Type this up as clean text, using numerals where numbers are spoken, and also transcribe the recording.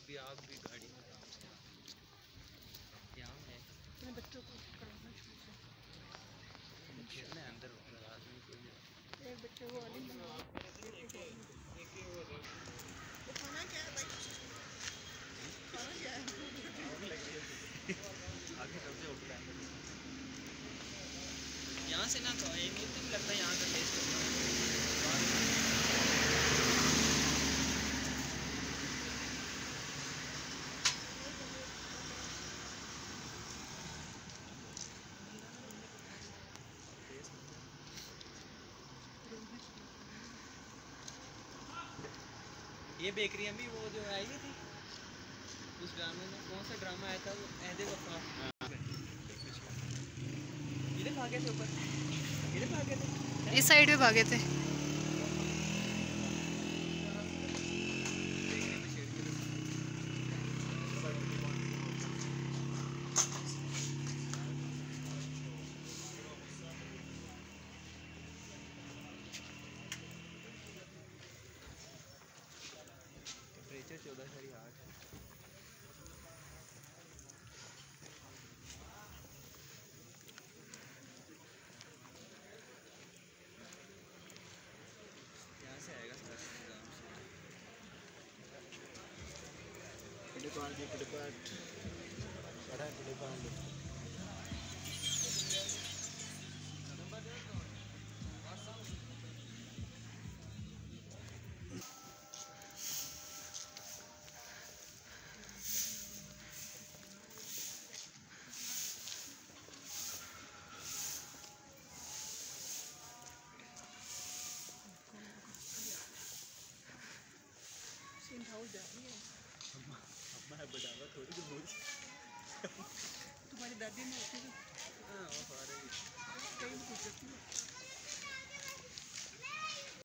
अभी आप भी गाड़ी में काम से यहाँ है अपने बच्चों को पढ़ाना शुरू से खेलने अंदर आदमी कोई एक बच्चे को वाली खाना क्या है भाई खाना क्या है आगे सबसे उठता है यहाँ से ना तो ये मुझे नहीं लगता यहाँ का टेस्ट होता है ये बेकरियाँ भी वो जो आई थी उस ड्रामे में कौन सा ड्रामा आया था वो ऐदे वफा इधर भागे थे ऊपर इधर भागे थे इस साइड पे भागे थे टेम्परेचर 14.8 यहाँ से आएगा सारा तुम्हारी दादी ने हाँ वो